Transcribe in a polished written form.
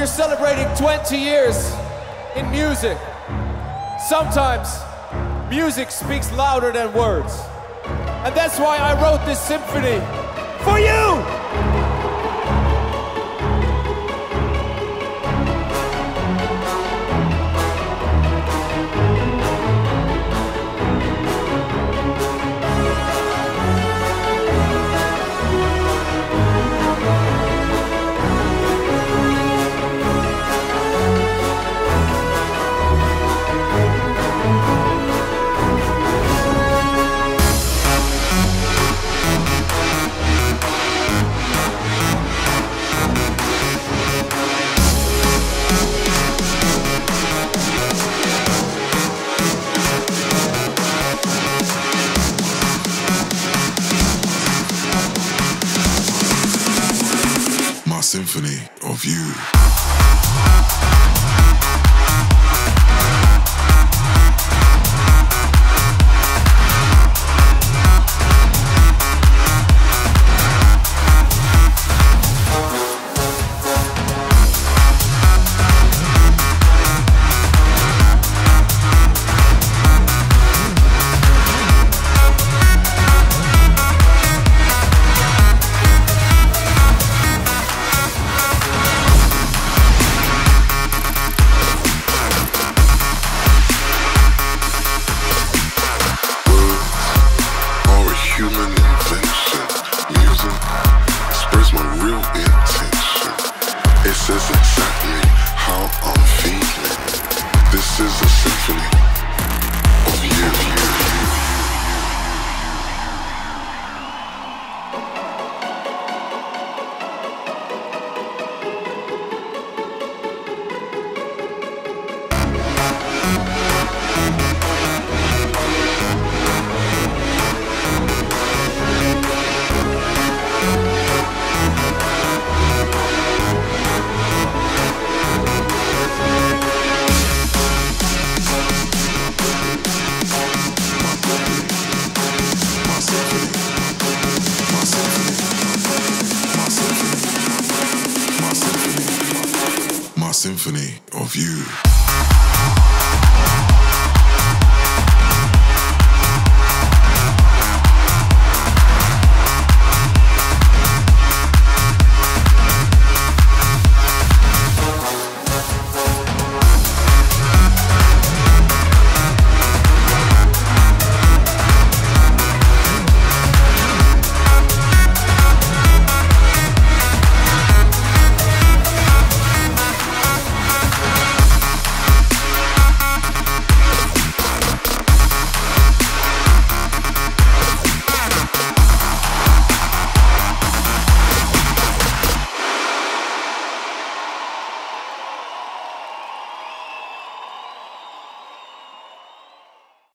you're celebrating 20 years in music. Sometimes music speaks louder than words. And that's why I wrote this symphony for you! Symphony of you. This is exactly how I'm feeling. This is a symphony of you. Symphony of you.